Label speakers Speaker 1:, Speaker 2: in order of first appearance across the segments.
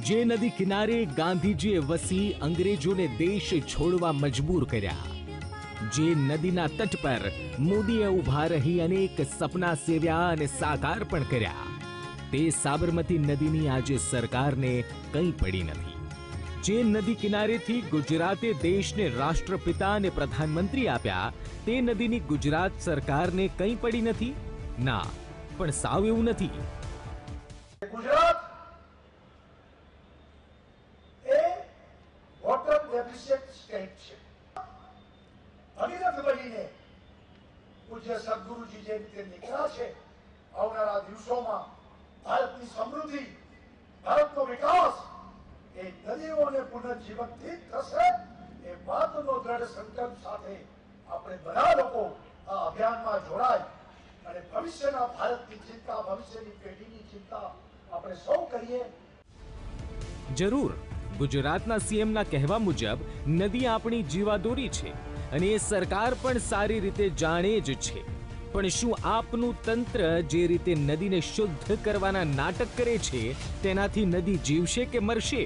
Speaker 1: જે નદી કિનારે ગાંધીજીએ વસી અંગ્રેજોને દેશ છોડવા મજબૂર કર્યા, જે નદીના તટ પર મોદીએ ઊભા રહી અનેક સપના સેવ્યા અને સાકાર પણ કર્યા, તે સાબરમતી નદીની આજે સરકારને કંઈ પડી નથી। જે નદી કિનારેથી ગુજરાતે દેશને રાષ્ટ્રપિતા અને પ્રધાનમંત્રી આપ્યા, તે નદીની ગુજરાત સરકારને કંઈ પડી નથી? ના, પણ સાવ એવું નથી।
Speaker 2: ગુજરાત એ વોટર ડેફિશિયન્ટ સ્ટેટ છે। ભગીરથ બનીને પૂજ્ય સદગુરુજી જે રીતે નીકળ્યા છે, આવનારા દિવસોમાં ભારતની સમૃદ્ધિ, ભારતનો વિકાસ એ નદીઓને પુનર્જીવનથી થશે। એ વાતનો દ્રઢ સંકલ્પ સાથે આપણે બધા લોકો આ અભિયાનમાં જોડાય અને ભવિષ્યના ભારતની ચિંતા, ભવિષ્યની પેઢીની ચિંતા આપણે સૌ કરીએ।
Speaker 1: જરૂર, ગુજરાતના સીએમના કહેવા મુજબ નદી આપણી જીવાદોરી છે અને એ સરકાર પણ સારી રીતે જાણે જ છે, પણ શું આપનું તંત્ર જે રીતે નદીને શુદ્ધ કરવાના નાટક કરે છે, તેનાથી નદી જીવશે કે મરશે?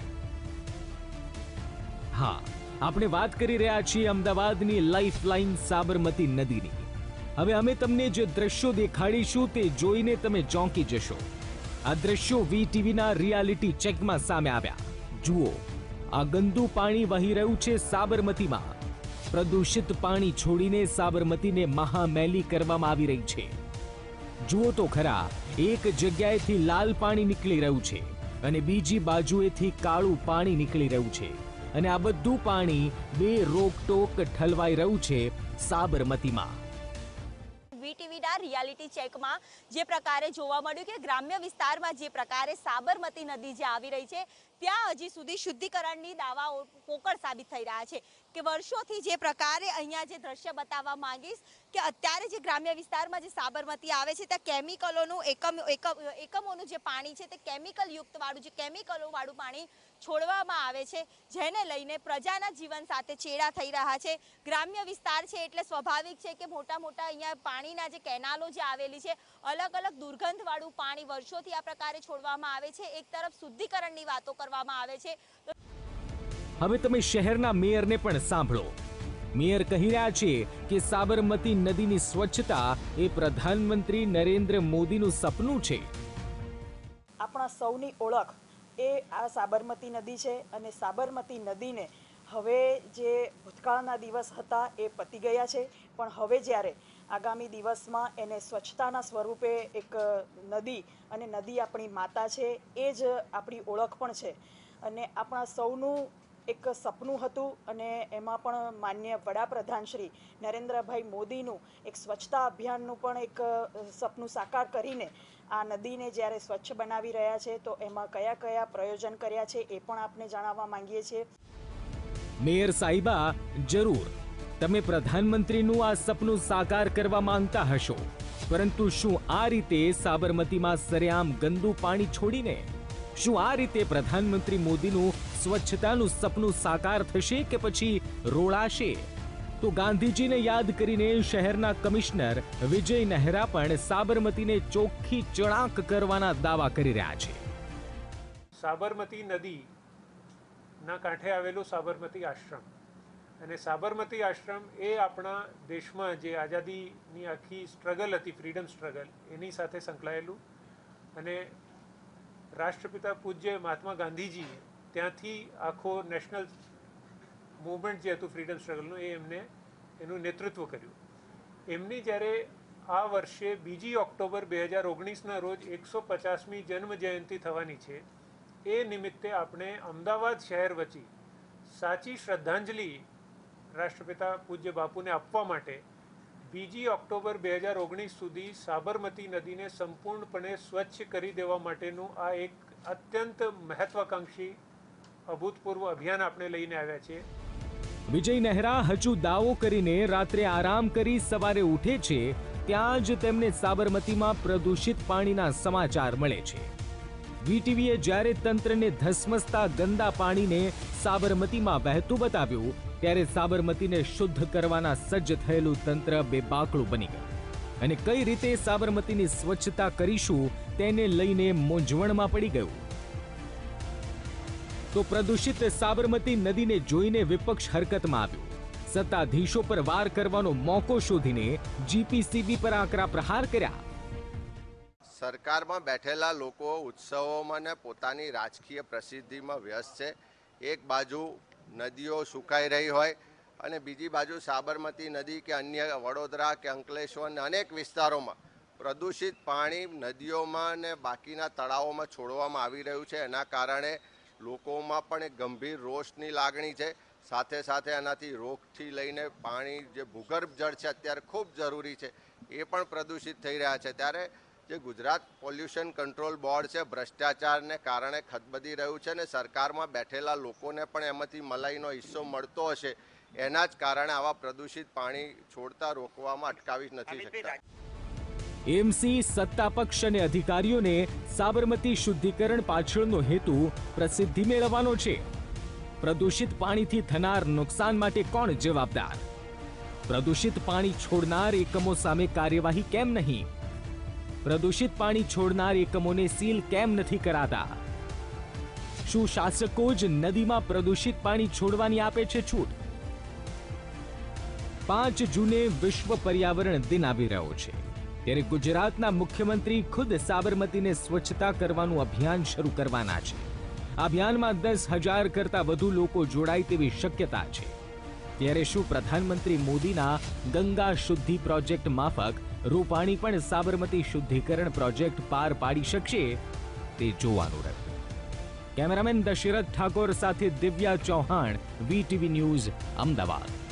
Speaker 1: હા, આપણે વાત કરી રહ્યા છીએ અમદાવાદની લાઇફલાઇન સાબરમતી નદીની। હવે અમે તમને જે દ્રશ્યો દેખાડીશું તે જોઈને તમે ચોંકી જશો। આ દ્રશ્યો વીટીવીના રિયાલિટી ચેકમાં સામે આવ્યા। જુઓ, આ ગંદુ પાણી વહી રહ્યું છે સાબરમતીમાં। પ્રદૂષિત પાણી છોડીને સાબરમતીને મહામેલી કરવામાં આવી રહી છે। જુઓ તો ખરા, એક જગ્યાએથી લાલ પાણી નીકળી રહ્યું છે અને બીજી બાજુએથી કાળું પાણી નીકળી રહ્યું છે અને આ બધું પાણી બે રોકટોક ઠલવાઈ રહ્યું છે સાબરમતીમાં।
Speaker 3: વીટીવીના રિયાલિટી ચેકમાં જે પ્રકારે જોવા મળ્યું કે ગ્રામ્ય વિસ્તારમાં જે પ્રકારે સાબરમતી નદી જે આવી રહી છે, ત્યાં હજી સુધી શુદ્ધિકરણની દાવાઓ પોકળ સાબિત થઈ રહ્યા છે કે વર્ષોથી જે પ્રકારે અહીંયા જે દ્રશ્ય બતાવવા માંગીશ કે અત્યારે જે ગ્રામ્ય વિસ્તારમાં જે સાબરમતી આવે છે ત્યાં કેમિકલોનું એકમોનું જે પાણી છે તે કેમિકલ યુક્તવાળું, જે કેમિકલોવાળું પાણી છોડવામાં આવે છે, જેને લઈને પ્રજાના જીવન સાથે ચેડા થઈ રહ્યા છે। ગ્રામ્ય વિસ્તાર છે એટલે સ્વાભાવિક છે કે મોટા મોટા અહીંયા પાણીના જે કેનાલો જે આવેલી છે, અલગ અલગ દુર્ગંધવાળું પાણી વર્ષોથી આ પ્રકારે છોડવામાં આવે છે। એક તરફ શુદ્ધિકરણની વાતો કરવામાં આવે છે।
Speaker 1: હવે તમે શહેરના મેયરને પણ સાંભળો। મેયર કહી રહ્યા છે કે સાબરમતી નદીની સ્વચ્છતા એ પ્રધાનમંત્રી નરેન્દ્ર મોદીનું સપનું છે।
Speaker 4: આપણા સૌની ઓળખ એ આ સાબરમતી નદી છે અને સાબરમતી નદીને હવે જે ભૂતકાળના દિવસ હતા એ પતી ગયા છે, પણ હવે જ્યારે આગામી દિવસમાં એને સ્વચ્છતાના સ્વરૂપે એક નદી, અને નદી આપણી માતા છે, એ જ આપણી ઓળખ પણ છે અને આપણા સૌનું એક સપનું હતું અને એમાં પણ માન્ય વડાપ્રધાન શ્રી નરેન્દ્રભાઈ મોદીનું એક સ્વચ્છતા અભિયાનનું પણ એક સપનું સાકાર કરીને આ નદીને જ્યારે સ્વચ્છ બનાવી રહ્યા છે, તો એમાં કયા કયા પ્રયોજન કર્યા છે એ પણ આપને જણાવવા માંગીએ છીએ।
Speaker 1: મેયર સાહિબા, જરૂર, તમે પ્રધાનમંત્રીનું આ સપનું સાકાર કરવા માંગતા હશો, પરંતુ શું આ રીતે સાબરમતીમાં સરેઆમ ગંદુ પાણી છોડીને શું આ રીતે પ્રધાનમંત્રી મોદીનું સ્વચ્છતાનું સપનું સાકાર થશે કે પછી રોળાશે? તો ગાંધીજીને યાદ કરીને શહેરના કમિશનર વિજય નહેરા પણ સાબરમતીને ચોખ્ખી ચણાક કરવાના દાવા કરી રહ્યા છે।
Speaker 5: સાબરમતી નદીના કાંઠે આવેલું સાબરમતી આશ્રમ, અને સાબરમતી આશ્રમ એ આપણા દેશમાં જે આઝાદીની આખી સ્ટ્રગલ હતી, ફ્રીડમ સ્ટ્રગલ, એની સાથે સંકળાયેલું, અને રાષ્ટ્રપિતા પૂજ્ય મહાત્મા ગાંધીજી ત્યાંથી આખો નેશનલ મૂવમેન્ટ જે હતું ફ્રીડમ સ્ટ્રગલનું, એ એમને એનું નેતૃત્વ કર્યું। એમની જ્યારે આ વર્ષે 2 ઓક્ટોબર 2019ના રોજ 150મી જન્મ જયંતિ થવાની છે, એ નિમિત્તે આપણે અમદાવાદ શહેર વચ્ચે સાચી શ્રદ્ધાંજલિ રાષ્ટ્રપિતા પૂજ્ય બાપુને આપવા માટે 2 ઓક્ટોબર 2019 સુધી સાબરમતી નદીને સંપૂર્ણપણે સ્વચ્છ કરી દેવા માટેનું આ એક અત્યંત મહત્વાકાંક્ષી અભૂતપૂર્વ અભિયાન આપણે લઈને આવ્યા છીએ।
Speaker 1: વિજય નહેરા હજુ દાવો કરીને રાત્રે આરામ કરી સવારે ઉઠે છે ત્યાં જ તેમને સાબરમતીમાં પ્રદૂષિત પાણીના સમાચાર મળે છે। વીટીવીએ જ્યારે તંત્રને ધસમસતા ગંદા પાણીને સાબરમતીમાં વહેતું બતાવ્યું, ત્યારે સાબરમતીને શુદ્ધ કરવાના સજ્જ થયેલું તંત્ર બેબાકળું બની ગયું અને કઈ રીતે સાબરમતીની સ્વચ્છતા કરીશું તેને લઈને મૂંઝવણમાં પડી ગયું। તો પ્રદૂષિત સાબરમતી નદીને જોઈને વિપક્ષ હરકતમાં આવ્યું. સત્તાધીશો પર વાર કરવાનો મોકો શોધીને જીપીસીબી પર આકરા પ્રહાર કર્યા.
Speaker 6: સરકારમાં બેઠેલા લોકો ઉત્સવોમાં ને પોતાની રાજકીય પ્રસિદ્ધિમાં વ્યસ્ત છે. એક બાજુ નદીઓ સુકાઈ રહી હોય અને બીજી બાજુ સાબરમતી નદી કે અન્ય વડોદરા કે અંકલેશ્વર અને અનેક વિસ્તારોમાં પ્રદૂષિત પાણી નદીઓમાં ને બાકીના તળાવોમાં છોડવામાં આવી રહ્યું છે. એના કારણે લોકોમાં પણ એક ગંભીર રોષની લાગણી છે. સાથે સાથે એનાથી રોગથી લઈને પાણી જે ભૂગર્ભ જળ છે અત્યારે ખૂબ જરૂરી છે એ પણ પ્રદૂષિત થઈ રહ્યા છે. ત્યારે જે ગુજરાત પોલ્યુશન કંટ્રોલ બોર્ડ છે ભ્રષ્ટાચારને કારણે ખદબદી રહ્યું છે અને સરકારમાં બેઠેલા લોકોને પણ એમાંથી મલાઈનો હિસ્સો મળતો હશે. એના જ કારણે આવા પ્રદૂષિત પાણી છોડતા રોકવામાં અટકાવી નથી શકતા.
Speaker 1: એમસી સત્તાપક્ષ અને અધિકારીઓને સાબરમતી શુદ્ધિકરણ પાછળનો હેતુ પ્રસિદ્ધિ મેળવવાનો છે. પ્રદૂષિત પાણીથી થનાર નુકસાન માટે કોણ જવાબદાર? પ્રદૂષિત પાણી છોડનાર એકમો સામે કાર્યવાહી કેમ નહીં? પ્રદૂષિત પાણી છોડનાર એકમોને સીલ કેમ નથી કરાતા? શું શાસકો જ નદીમાં પ્રદૂષિત પાણી છોડવાની આપે છે છૂટ? 5 જૂને વિશ્વ પર્યાવરણ દિન આવી રહ્યો છે ત્યારે ગુજરાતના મુખ્યમંત્રી ખુદ સાબરમતીને સ્વચ્છતા કરવાનું અભિયાન શરૂ કરવાના છે. આ અભિયાનમાં 10,000 કરતા વધુ લોકો જોડાય તેવી શક્યતા છે. ત્યારે શું પ્રધાનમંત્રી મોદીના ગંગા શુદ્ધિ પ્રોજેક્ટ માફક રૂપાણી પણ સાબરમતી શુદ્ધિકરણ પ્રોજેક્ટ પાર પાડી શકશે? તે જોવાનું રહ્યું. કેમેરામેન દશરથ ઠાકોર સાથે દિવ્યા ચૌહાણ, વીટીવી ન્યૂઝ, અમદાવાદ.